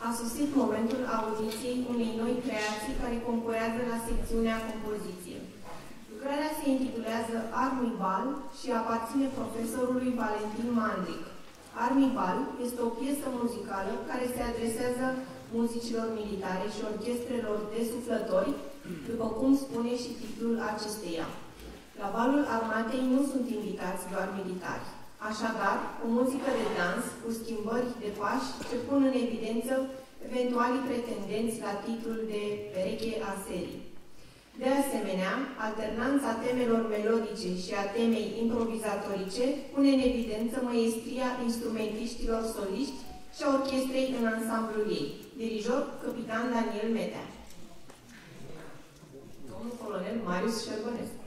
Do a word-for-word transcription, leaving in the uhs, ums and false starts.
A sosit momentul audiției unei noi creații care concurează la secțiunea compoziție. Lucrarea se intitulează Army Ball și aparține profesorului Valentin Mandric. Army Ball este o piesă muzicală care se adresează muzicilor militare și orchestrelor de suflători, după cum spune și titlul acesteia. La balul armatei nu sunt invitați doar militari. Așadar, o muzică de dans cu schimbări de pași ce pun în evidență eventualii pretendenți la titlul de pereche a serii. De asemenea, alternanța temelor melodice și a temei improvizatorice pune în evidență măiestria instrumentiștilor soliști și a orchestrei în ansamblul ei. Dirijor, capitan Daniel Metea. Domnul colonel Marius Șervănescu.